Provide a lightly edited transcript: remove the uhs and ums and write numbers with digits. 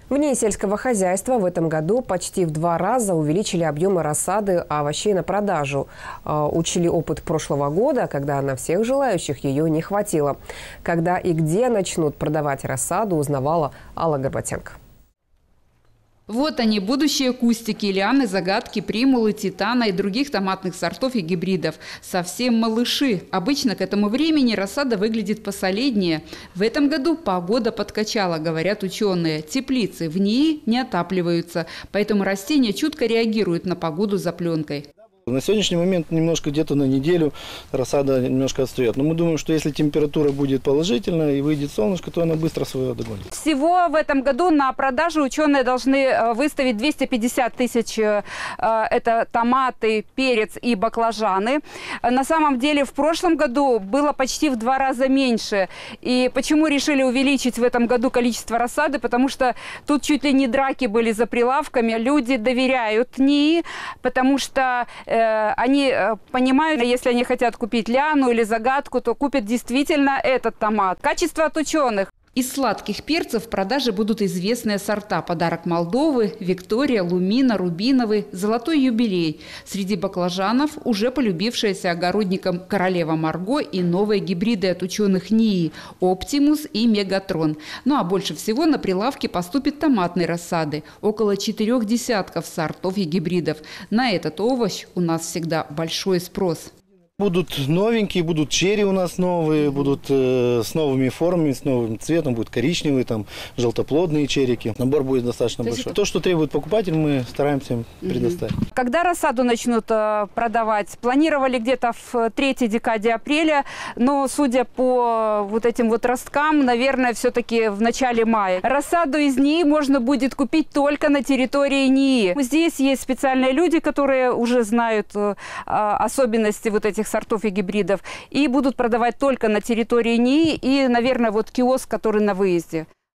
В НИИ сельского хозяйства в этом году почти в 2 раза увеличили объемы рассады овощей на продажу. Учли опыт прошлого года, когда на всех желающих ее не хватило. Когда и где начнут продавать рассаду, узнавала Алла Горбатенко. Вот они, будущие кустики, лианы, загадки, примулы, титана и других томатных сортов и гибридов. Совсем малыши. Обычно к этому времени рассада выглядит посолиднее. В этом году погода подкачала, говорят ученые. Теплицы в НИИ не отапливаются, поэтому растения чутко реагируют на погоду за пленкой. На сегодняшний момент немножко где-то на неделю рассада немножко отстает. Но мы думаем, что если температура будет положительная и выйдет солнышко, то она быстро свое догонит. Всего в этом году на продажу ученые должны выставить 250 тысяч. Это томаты, перец и баклажаны. На самом деле в прошлом году было почти в 2 раза меньше. И почему решили увеличить в этом году количество рассады? Потому что тут чуть ли не драки были за прилавками. Люди доверяют НИИ, потому что они понимают, если они хотят купить лиану или загадку, то купят действительно этот томат. Качество от ученых. Из сладких перцев в продаже будут известные сорта: «Подарок Молдовы», «Виктория», «Лумина», «Рубиновый», «Золотой юбилей». Среди баклажанов уже полюбившиеся огородникам «Королева Марго» и новые гибриды от ученых НИИ «Оптимус» и «Мегатрон». Ну а больше всего на прилавки поступит томатной рассады. Около 4 десятков сортов и гибридов. На этот овощ у нас всегда большой спрос. Будут новенькие, будут черри у нас новые, будут с новыми формами, с новым цветом, будут коричневые, там желтоплодные черрики. Набор будет достаточно большой. То, что требует покупатель, мы стараемся им предоставить. Когда рассаду начнут продавать? Планировали где-то в 3-й декаде апреля, но, судя по вот этим вот росткам, наверное, все-таки в начале мая. Рассаду из НИИ можно будет купить только на территории НИИ. Здесь есть специальные люди, которые уже знают особенности вот этих сортов и гибридов, и будут продавать только на территории НИИ и, наверное, вот киоск, который на выезде.